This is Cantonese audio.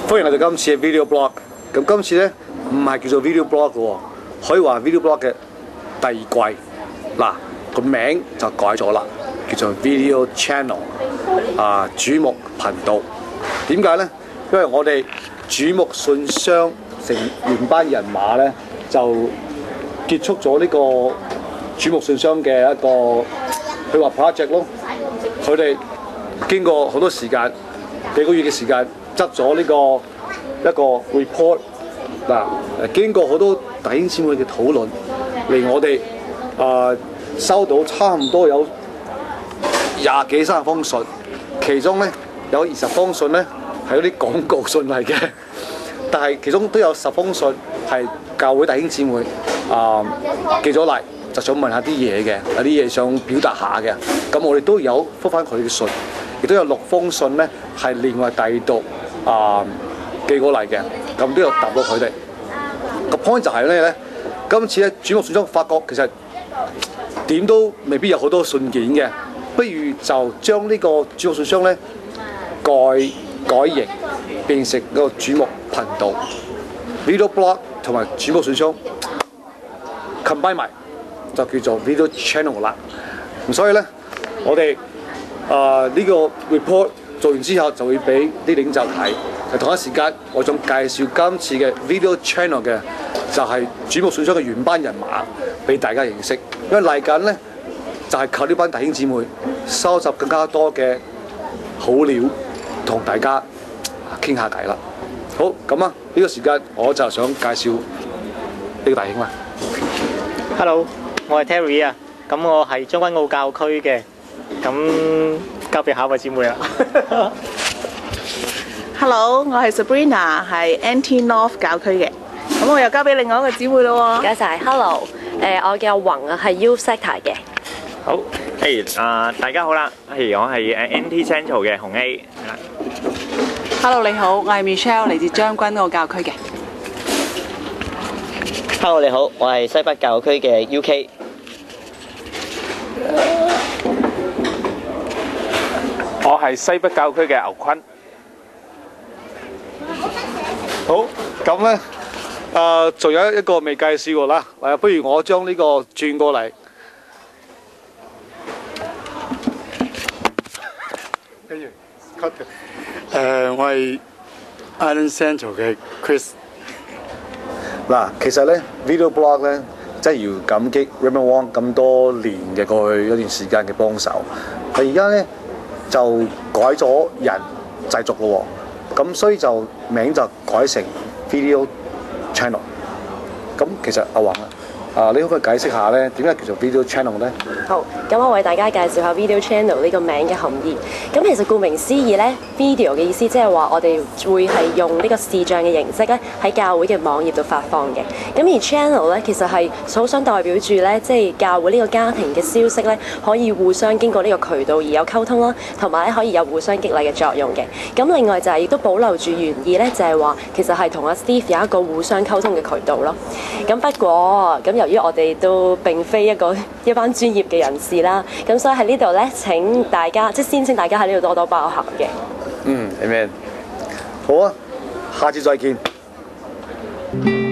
歡迎嚟到今次嘅 video blog。咁今次咧唔係叫做 video blog 嘅喎，可以話 video blog 嘅第二季。嗱，個名就改咗啦，叫做 video channel 主目頻道。點解咧？因為我哋主目信箱成原班人馬咧就結束咗呢個主目信箱嘅一個佢話 project 咯。佢哋經過好多時間，幾個月嘅時間，執咗呢個一個 report 嗱，經過好多弟兄姊妹嘅討論，令我哋收到差唔多有20幾30封信，其中咧有20封信咧係嗰啲廣告信嚟嘅，但係其中都有10封信係教會弟兄姊妹寄咗嚟，就想問下啲嘢嘅，有啲嘢想表達下嘅，咁我哋都有覆返佢嘅信，亦都有6封信咧係另外第二度寄過嚟嘅，咁都有答到佢哋。個 point 就係咩咧？今次咧主目信箱發覺其實點都未必有好多信件嘅，不如就將呢個主目信箱咧改型，變成個主目頻道 video blog 同埋主目信箱 combine 埋，就叫做 video channel 啦。咁所以咧，我哋呢個 report 做完之後就會俾啲領袖睇。同一時間，我想介紹今次嘅 video channel 嘅就係主目信箱嘅原班人馬俾大家認識。因為嚟緊咧就係靠呢班弟兄姊妹收集更加多嘅好料，同大家傾下偈啦。好，咁呢個時間我就想介紹呢個弟兄啦。 Hello， 我係 Terry 啊，咁我係將軍澳教區嘅，咁交俾下一位姊妹啦。 Hello， 我係 Sabrina， 係 NT North 教區嘅，咁我又交俾另外一個姊妹咯喎。 唔該晒 ，Hello， 我叫阿宏啊，係 Youth Sector 嘅。 好，大家好啦，我係NT Central 嘅紅 A。 Hello， 你好，我係 Michelle， 嚟自將軍澳教區嘅。 Hello， 你好，我係西北教區嘅 UK。 我係西北教區嘅牛坤。 好，咁咧仲有一個未介紹過啦，不如我將呢個轉過嚟。 我係 Island Central 嘅 Chris。 嗱，其實咧 video blog 咧，真係要感激 Raymond Wong 咁多年嘅過去一段時間嘅幫手。佢而家咧就改咗人製作咯喎，咁所以就名就改成 video channel。咁其實阿宏你可唔可以解釋下咧，點解叫做 video channel 咧？ 好，咁我為大家介紹下 video channel 呢個名嘅含義。咁其實顧名思義咧 ，video 嘅意思即係話我哋會係用呢個視像嘅形式咧喺教會嘅網頁度發放嘅。咁而 channel 咧其實係好想代表住咧，即係教會呢個家庭嘅消息咧可以互相經過呢個渠道而有溝通啦，同埋咧可以有互相激勵嘅作用嘅。咁另外就係亦都保留住原意咧，就係話其實係同阿 Steve 有一個互相溝通嘅渠道咯。咁不過咁由於我哋都並非一班專業嘅人士啦，咁所以喺呢度咧請大家先請大家喺呢度多多包涵嘅。 Amen。好啊，下次再見。